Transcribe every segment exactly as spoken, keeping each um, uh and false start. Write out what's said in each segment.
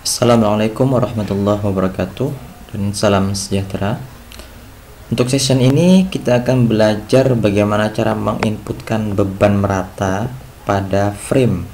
Assalamualaikum warahmatullahi wabarakatuh dan salam sejahtera. Untuk session ini kita akan belajar bagaimana cara menginputkan beban merata pada frame,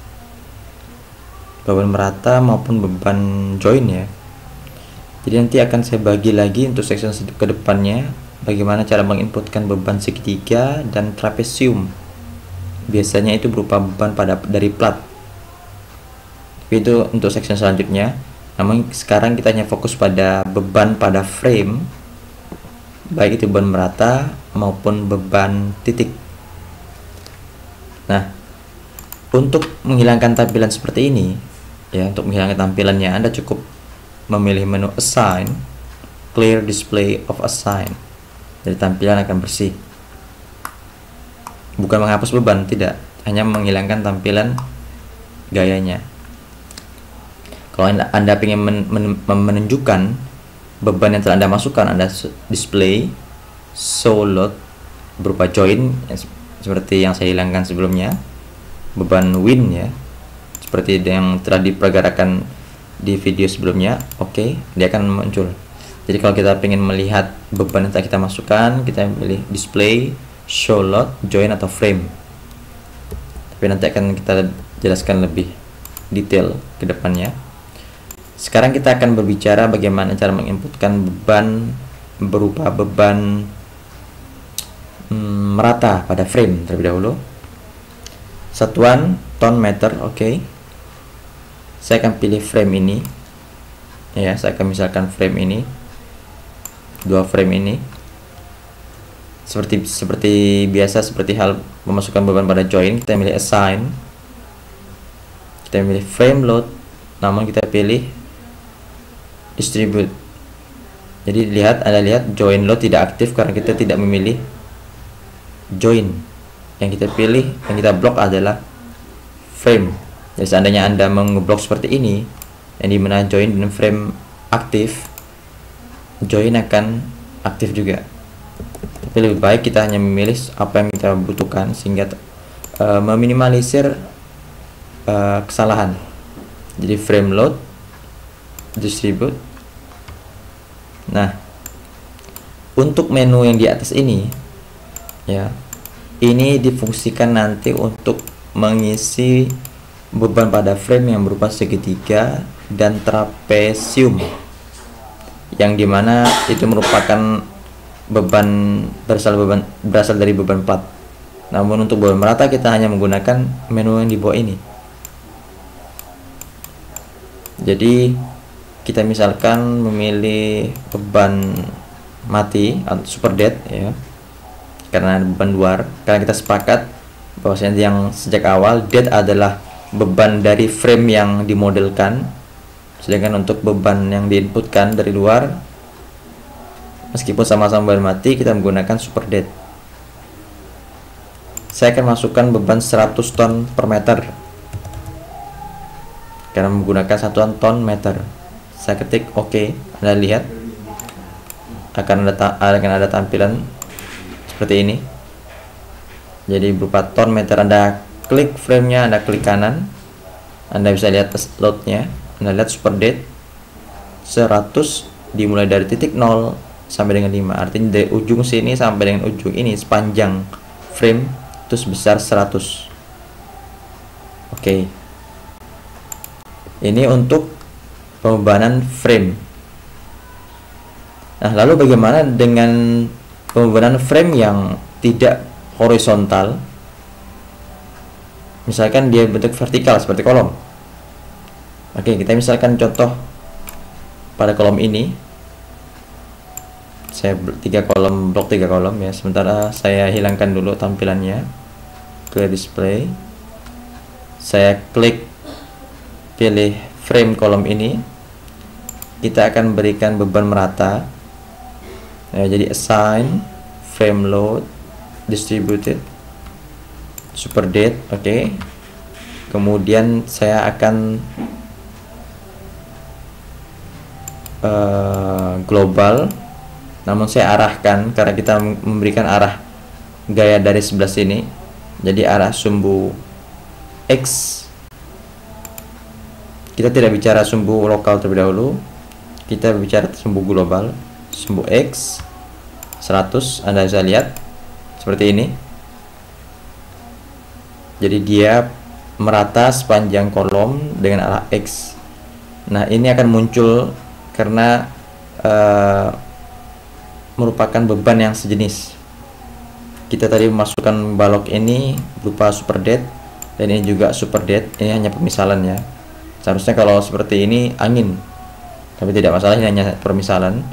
beban merata maupun beban join ya. Jadi nanti akan saya bagi lagi untuk session ke depannya bagaimana cara menginputkan beban segitiga dan trapesium. Biasanya itu berupa beban pada dari plat. Itu untuk section selanjutnya. Namun sekarang kita hanya fokus pada beban pada frame, baik itu beban merata maupun beban titik. Nah, untuk menghilangkan tampilan seperti ini ya, untuk menghilangkan tampilannya Anda cukup memilih menu Assign, Clear Display of Assign. Jadi tampilan akan bersih. Bukan menghapus beban, tidak, hanya menghilangkan tampilan gayanya. Kalau Anda ingin men men menunjukkan beban yang telah Anda masukkan, Anda display show load berupa join ya, seperti yang saya hilangkan sebelumnya, beban win ya, seperti yang telah diperagakan di video sebelumnya. Oke, okay, dia akan muncul. Jadi kalau kita ingin melihat beban yang telah kita masukkan, kita pilih display show load join atau frame. Tapi nanti akan kita jelaskan lebih detail ke depannya. Sekarang kita akan berbicara bagaimana cara menginputkan beban berupa beban hmm, merata pada frame terlebih dahulu. Satuan ton meter, oke. Okay. Saya akan pilih frame ini. Ya, saya akan misalkan frame ini. Dua frame ini. Seperti seperti biasa, seperti hal memasukkan beban pada join, kita pilih assign. Kita pilih frame load, namun kita pilih distribute. Jadi lihat, Anda lihat join load tidak aktif karena kita tidak memilih join. Yang kita pilih, yang kita blok adalah frame. Jadi seandainya Anda mengeblok seperti ini, yang dimana join dan frame aktif, join akan aktif juga. Tapi lebih baik kita hanya memilih apa yang kita butuhkan sehingga uh, meminimalisir uh, kesalahan. Jadi frame load, distribute. Nah, untuk menu yang di atas ini ya, ini difungsikan nanti untuk mengisi beban pada frame yang berupa segitiga dan trapesium, yang dimana itu merupakan beban berasal beban berasal dari beban plat. Namun untuk beban merata kita hanya menggunakan menu yang di bawah ini. Jadi kita misalkan memilih beban mati atau super dead ya, karena beban luar, karena kita sepakat bahwasanya yang sejak awal dead adalah beban dari frame yang dimodelkan, sedangkan untuk beban yang diinputkan dari luar meskipun sama-sama beban mati kita menggunakan super dead. Saya akan masukkan beban seratus ton per meter karena menggunakan satuan ton meter. Saya ketik oke, okay. Anda lihat akan ada akan ada tampilan seperti ini. Jadi berupa ton meter. Anda klik framenya, Anda klik kanan, Anda bisa lihat loadnya. Anda lihat super dead seratus dimulai dari titik nol sampai dengan lima. Artinya dari ujung sini sampai dengan ujung ini sepanjang frame itu sebesar seratus. Oke. Okay. Ini untuk pembebanan frame. Nah, lalu bagaimana dengan pembebanan frame yang tidak horizontal? Misalkan dia bentuk vertikal seperti kolom. Oke, kita misalkan contoh pada kolom ini. Saya tiga kolom, blok tiga kolom ya. Sementara saya hilangkan dulu tampilannya ke display. Saya klik pilih frame kolom ini. Kita akan berikan beban merata ya, jadi assign frame load distributed super dead. Oke, okay. Kemudian saya akan uh, global, namun saya arahkan karena kita memberikan arah gaya dari sebelah sini, jadi arah sumbu X kita tidak bicara sumbu lokal terlebih dahulu, kita bicara sumbu global. Sumbu X seratus, Anda bisa lihat seperti ini. Jadi dia merata sepanjang kolom dengan arah X. Nah, ini akan muncul karena uh, merupakan beban yang sejenis. Kita tadi memasukkan balok ini berupa superdead, dan ini juga superdead. Ini hanya pemisalan ya. Seharusnya kalau seperti ini angin, tapi tidak masalah, ini hanya permisalan.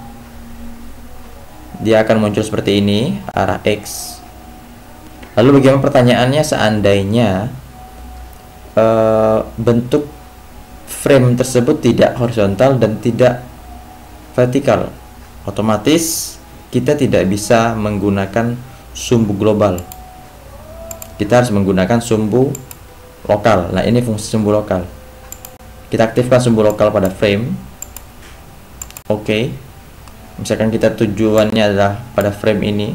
Dia akan muncul seperti ini, arah X. Lalu bagaimana pertanyaannya seandainya uh, bentuk frame tersebut tidak horizontal dan tidak vertikal? Otomatis kita tidak bisa menggunakan sumbu global, kita harus menggunakan sumbu lokal. Nah, ini fungsi sumbu lokal. Kita aktifkan sumbu lokal pada frame. Oke, okay. Misalkan kita tujuannya adalah pada frame ini,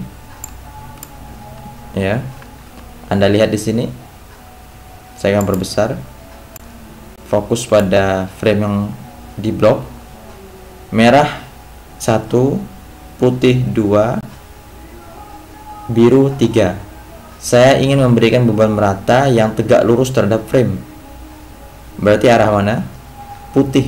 ya. Anda lihat di sini, saya akan perbesar, fokus pada frame yang di blok. Merah satu, putih dua, biru tiga. Saya ingin memberikan beban merata yang tegak lurus terhadap frame. Berarti arah mana? Putih.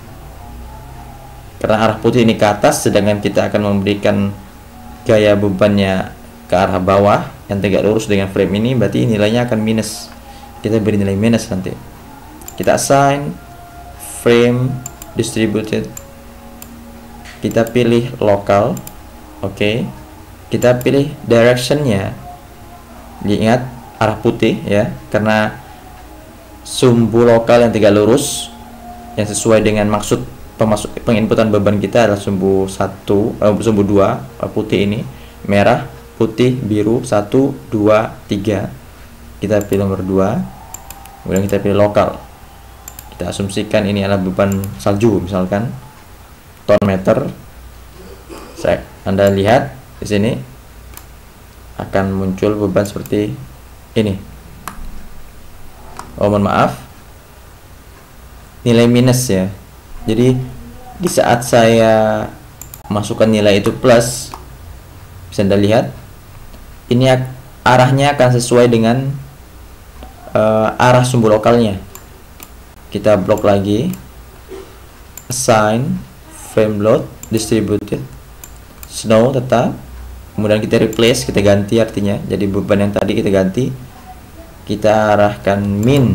Karena arah putih ini ke atas, sedangkan kita akan memberikan gaya bebannya ke arah bawah yang tegak lurus dengan frame ini, berarti nilainya akan minus. Kita beri nilai minus nanti. Kita assign frame distributed. Kita pilih lokal. Oke. Okay. Kita pilih directionnya. Diingat arah putih ya, karena sumbu lokal yang tegak lurus yang sesuai dengan maksud pemasuk penginputan beban kita adalah sumbu satu, eh, sumbu dua, putih ini, merah, putih, biru, satu, dua, tiga. Kita pilih nomor dua, kemudian kita pilih lokal. Kita asumsikan ini adalah beban salju, misalkan ton meter. Saya, Anda lihat di sini akan muncul beban seperti ini. Oh, mohon maaf, nilai minus ya. Jadi di saat saya masukkan nilai itu plus, bisa Anda lihat ini arahnya akan sesuai dengan uh, arah sumbu lokalnya. Kita blok lagi, assign frame load distributed, snow tetap, kemudian kita replace, kita ganti artinya. Jadi beban yang tadi kita ganti, kita arahkan min.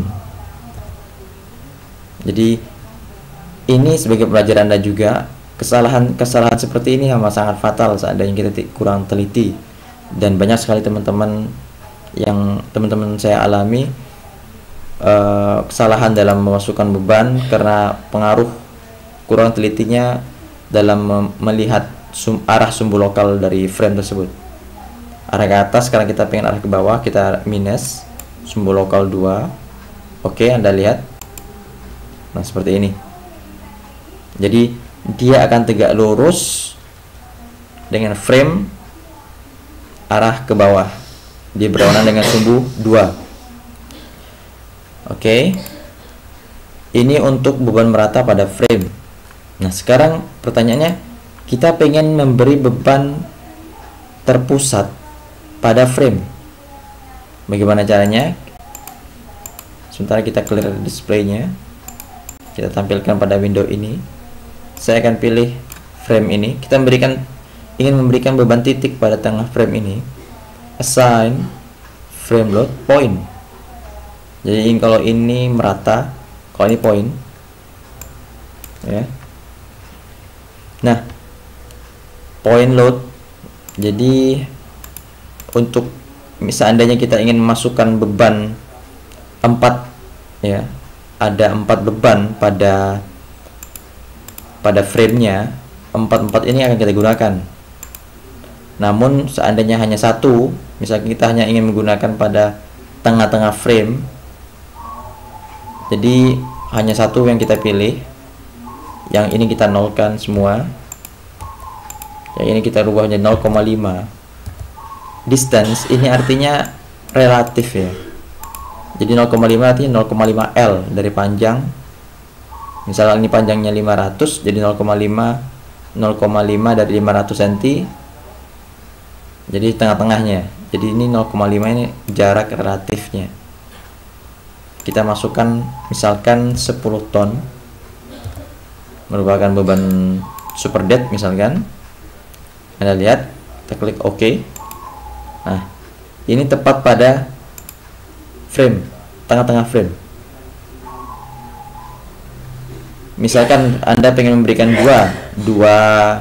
Jadi ini sebagai pelajaran Anda juga, kesalahan-kesalahan seperti ini yang sangat fatal seandainya kita kurang teliti, dan banyak sekali teman-teman yang teman-teman saya alami uh, kesalahan dalam memasukkan beban karena pengaruh kurang telitinya dalam melihat sum arah sumbu lokal dari frame tersebut. Arah ke atas, sekarang kita pengen arah ke bawah, kita minus sumbu lokal dua. Oke, Anda lihat, nah seperti ini. Jadi dia akan tegak lurus dengan frame arah ke bawah. Dia berlawanan dengan sumbu dua. Oke. Ini untuk beban merata pada frame. Nah, sekarang pertanyaannya, kita pengen memberi beban terpusat pada frame. Bagaimana caranya? Sementara kita clear displaynya, kita tampilkan pada window ini. Saya akan pilih frame ini. Kita memberikan ingin memberikan beban titik pada tengah frame ini. Assign frame load point. Jadi kalau ini merata, kalau ini point, ya. Nah, point load. Jadi untuk seandainya kita ingin memasukkan beban empat, ya, ada empat beban pada pada framenya, empat-empat ini akan kita gunakan. Namun seandainya hanya satu, misalnya kita hanya ingin menggunakan pada tengah-tengah frame, jadi hanya satu yang kita pilih, yang ini kita nolkan semua, yang ini kita rubah menjadi nol koma lima. Distance ini artinya relatif ya, jadi nol koma lima artinya nol koma lima L dari panjang Misalnya ini panjangnya lima ratus, jadi nol koma lima nol koma lima dari lima ratus sentimeter, jadi tengah-tengahnya. Jadi ini nol koma lima ini jarak relatifnya. Kita masukkan misalkan sepuluh ton, merupakan beban super dead misalkan. Anda lihat, kita klik OK. Nah, ini tepat pada frame, tengah-tengah frame. Misalkan Anda pengen memberikan dua dua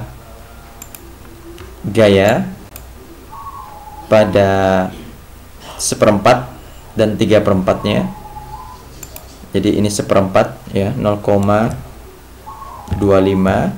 gaya pada seperempat dan tiga perempatnya. Jadi ini seperempat ya, nol koma dua lima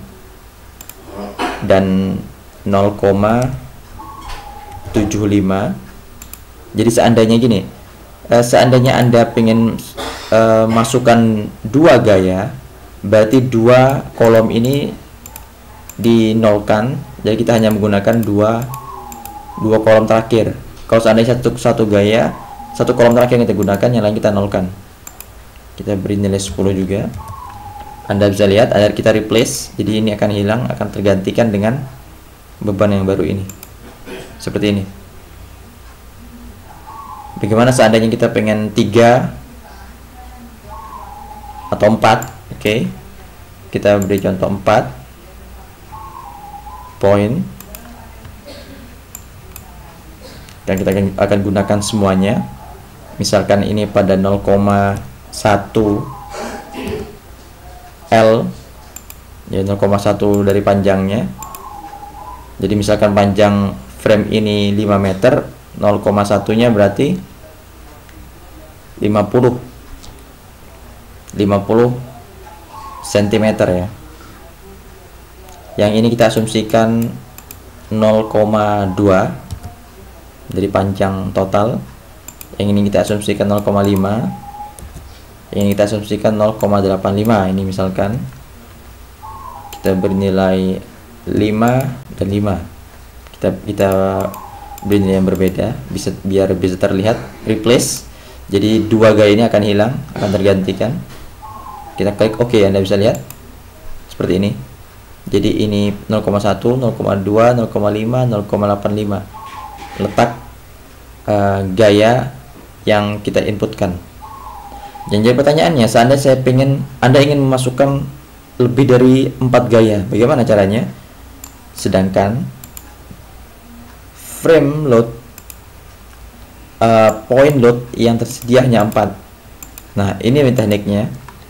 dan nol koma tujuh lima. Jadi seandainya gini, eh, seandainya Anda pengen eh, masukkan dua gaya, berarti dua kolom ini dinolkan. Jadi kita hanya menggunakan dua dua kolom terakhir. Kalau seandainya satu satu gaya, satu kolom terakhir yang kita gunakan, yang lain kita nolkan. Kita beri nilai sepuluh juga. Anda bisa lihat, agar kita replace, jadi ini akan hilang, akan tergantikan dengan beban yang baru ini. Seperti ini. Bagaimana seandainya kita pengen tiga atau empat? Oke, okay. Kita beri contoh empat poin, dan kita akan gunakan semuanya. Misalkan ini pada nol koma satu L, ya nol koma satu dari panjangnya. Jadi misalkan panjang frame ini lima meter, nol koma satu nya berarti lima puluh sentimeter ya. Yang ini kita asumsikan nol koma dua dari panjang total. Yang ini kita asumsikan nol koma lima. Yang ini kita asumsikan nol koma delapan lima. Ini misalkan kita bernilai lima dan lima. Kita kita beri nilai yang berbeda, bisa biar bisa terlihat. Replace. Jadi dua gaya ini akan hilang, akan tergantikan. Kita klik OK, Anda bisa lihat seperti ini. Jadi ini nol koma satu, nol koma dua, nol koma lima, nol koma delapan lima. Letak uh, gaya yang kita inputkan. Dan jadi pertanyaannya, seandainya saya pengen, Anda ingin memasukkan lebih dari empat gaya, bagaimana caranya? Sedangkan frame load, uh, point load yang tersedia hanya empat. Nah, ini tekniknya.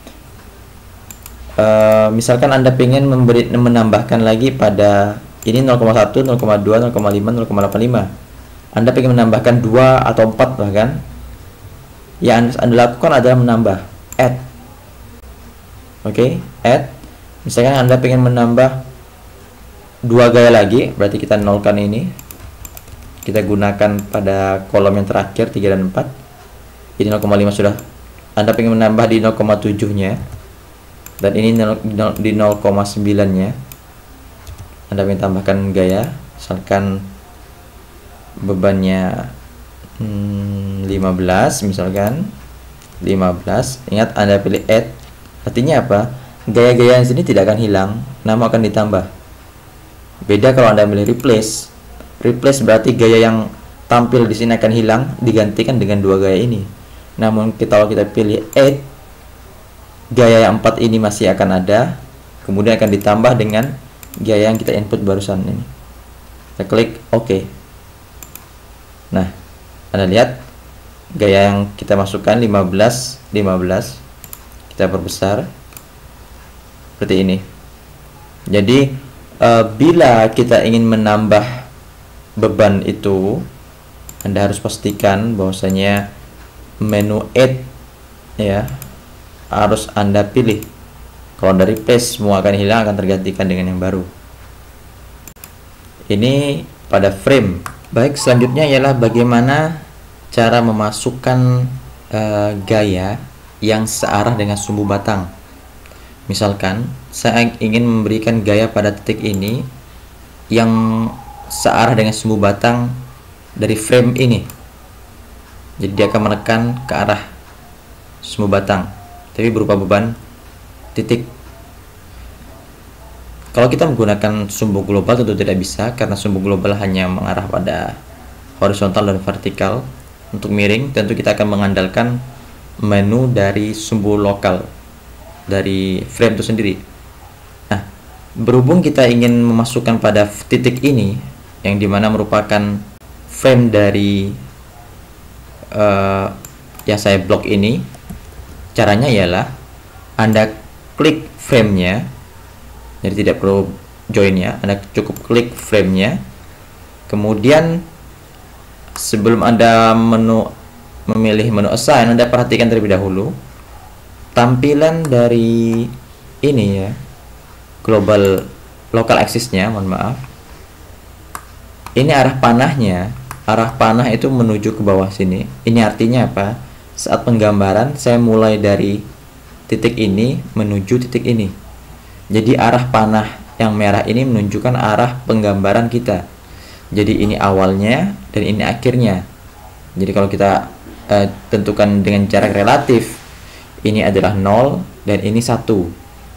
Uh, misalkan Anda pengen memberi menambahkan lagi pada ini nol koma satu, nol koma dua, nol koma lima, nol koma delapan lima. Anda pengen menambahkan dua atau empat bahkan. Yang Anda lakukan adalah menambah add. Oke, okay? Add. Misalkan Anda pengen menambah dua gaya lagi, berarti kita nolkan ini. Kita gunakan pada kolom yang terakhir tiga dan empat. Ini nol koma lima sudah. Anda pengen menambah di nol koma tujuh nya. Dan ini di nol koma sembilan nya. Anda ingin tambahkan gaya, misalkan bebannya hmm, lima belas misalkan lima belas. Ingat, Anda pilih add. Artinya apa? Gaya-gaya yang sini tidak akan hilang, namun akan ditambah. Beda kalau Anda pilih replace. Replace berarti gaya yang tampil di sini akan hilang, digantikan dengan dua gaya ini. Namun kita kalau kita pilih add, gaya yang empat ini masih akan ada, kemudian akan ditambah dengan gaya yang kita input barusan ini. Kita klik OK. Nah, Anda lihat gaya yang kita masukkan lima belas, lima belas. Kita perbesar seperti ini. Jadi uh, bila kita ingin menambah beban itu, Anda harus pastikan bahwasanya menu add ya harus Anda pilih. Kalau dari replace, semua akan hilang, akan tergantikan dengan yang baru. Ini pada frame. Baik, selanjutnya ialah bagaimana cara memasukkan uh, gaya yang searah dengan sumbu batang. Misalkan saya ingin memberikan gaya pada titik ini yang searah dengan sumbu batang dari frame ini. Jadi dia akan menekan ke arah sumbu batang, tapi berupa beban titik. Kalau kita menggunakan sumbu global tentu tidak bisa, karena sumbu global hanya mengarah pada horizontal dan vertikal. Untuk miring tentu kita akan mengandalkan menu dari sumbu lokal dari frame itu sendiri. Nah, berhubung kita ingin memasukkan pada titik ini yang dimana merupakan frame dari uh, yang saya blok ini, caranya ialah Anda klik framenya, jadi tidak perlu joinnya, Anda cukup klik framenya, kemudian sebelum Anda menu memilih menu assign, Anda perhatikan terlebih dahulu tampilan dari ini ya, global local axis-nya, mohon maaf. Ini arah panahnya, arah panah itu menuju ke bawah sini. Ini artinya apa? Saat penggambaran saya mulai dari titik ini menuju titik ini. Jadi arah panah yang merah ini menunjukkan arah penggambaran kita. Jadi ini awalnya dan ini akhirnya. Jadi kalau kita uh, tentukan dengan jarak relatif, ini adalah nol dan ini satu.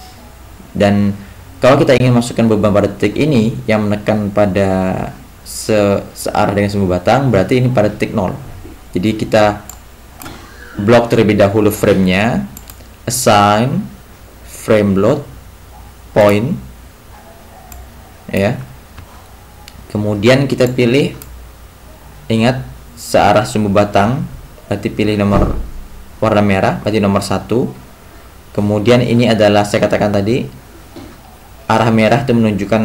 Dan kalau kita ingin masukkan beban pada titik ini yang menekan pada se searah dengan sumbu batang, berarti ini pada titik nol. Jadi kita blok terlebih dahulu framenya, assign, frame load, point, ya. Kemudian kita pilih, ingat searah sumbu batang, berarti pilih nomor warna merah, berarti nomor satu. Kemudian ini adalah saya katakan tadi arah merah itu menunjukkan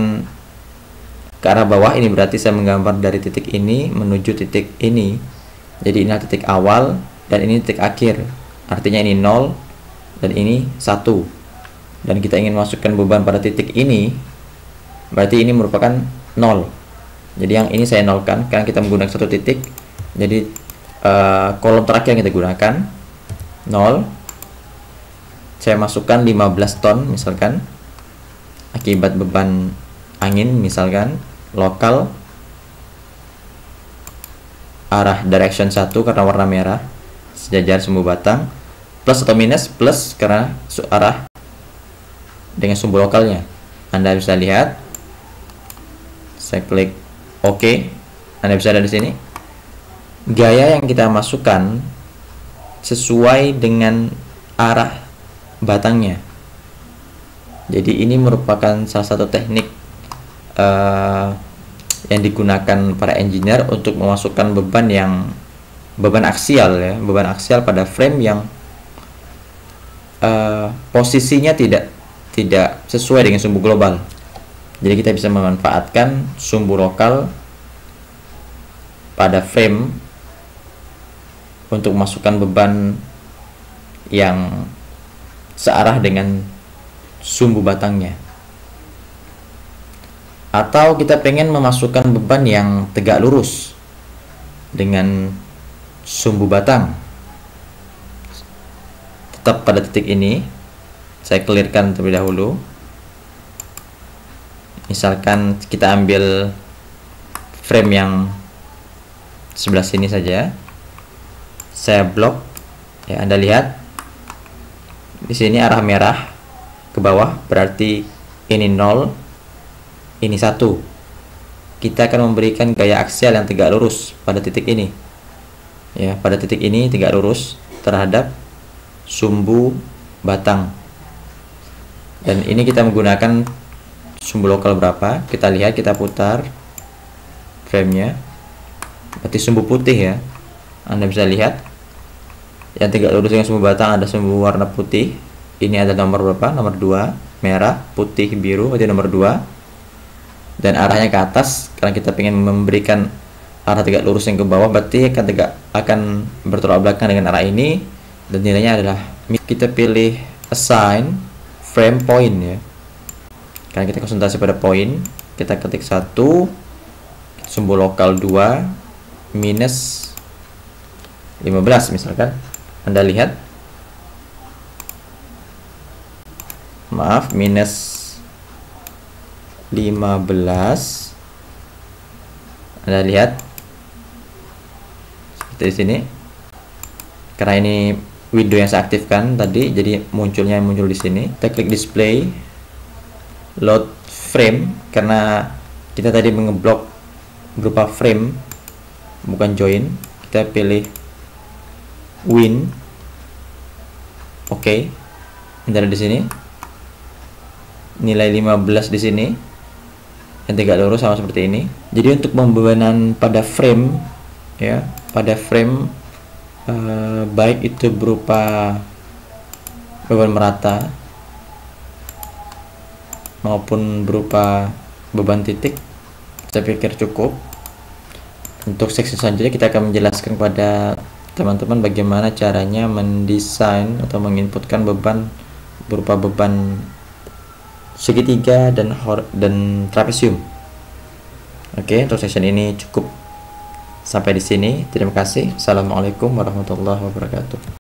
ke arah bawah, ini berarti saya menggambar dari titik ini menuju titik ini. Jadi ini titik awal dan ini titik akhir. Artinya ini nol dan ini satu. Dan kita ingin masukkan beban pada titik ini, berarti ini merupakan nol. Jadi yang ini saya nolkan karena kita menggunakan satu titik. Jadi uh, kolom terakhir yang kita gunakan nol. Saya masukkan lima belas ton misalkan, akibat beban angin misalkan, lokal, arah direction satu karena warna merah, sejajar sumbu batang, plus atau minus, plus karena arah dengan sumbu lokalnya. Anda bisa lihat, saya klik OK, Anda bisa lihat di sini gaya yang kita masukkan sesuai dengan arah batangnya. Jadi ini merupakan salah satu teknik uh, yang digunakan para engineer untuk memasukkan beban yang beban aksial ya, beban aksial pada frame yang uh, posisinya tidak tidak sesuai dengan sumbu global. Jadi kita bisa memanfaatkan sumbu lokal pada frame untuk masukkan beban yang searah dengan sumbu batangnya. Atau kita pengen memasukkan beban yang tegak lurus dengan sumbu batang, tetap pada titik ini. Saya clearkan terlebih dahulu. Misalkan kita ambil frame yang sebelah sini saja, saya blok ya. Anda lihat di sini arah merah ke bawah, berarti ini nol, ini satu. Kita akan memberikan gaya aksial yang tegak lurus pada titik ini ya, pada titik ini tegak lurus terhadap sumbu batang. Dan ini kita menggunakan sumbu lokal berapa, kita lihat, kita putar framenya, berarti sumbu putih ya. Anda bisa lihat yang tegak lurus dengan sumbu batang ada sumbu warna putih. Ini ada nomor berapa? Nomor dua, merah, putih, biru, berarti nomor dua. Dan arahnya ke atas karena kita ingin memberikan arah tegak lurus yang ke bawah, berarti akan tegak akan bertolak belakang dengan arah ini. Dan nilainya adalah, kita pilih assign frame point ya, karena kita konsentrasi pada poin. Kita ketik satu, sumbu lokal dua, minus lima belas misalkan. Anda lihat, maaf, minus lima belas. Anda lihat seperti di sini, karena ini window yang saya aktifkan tadi, jadi munculnya muncul di sini. Kita klik display, load frame, karena kita tadi mengeblok berupa frame bukan join. Kita pilih win, oke, okay. Ada di sini nilai lima belas di sini, yang tegak lurus sama seperti ini. Jadi untuk pembebanan pada frame ya, pada frame eh, baik itu berupa beban merata maupun berupa beban titik, saya pikir cukup. Untuk seksi selanjutnya kita akan menjelaskan kepada teman-teman bagaimana caranya mendesain atau menginputkan beban berupa beban segitiga dan dan trapesium. Oke, untuk session ini cukup sampai di sini. Terima kasih. Assalamualaikum warahmatullahi wabarakatuh.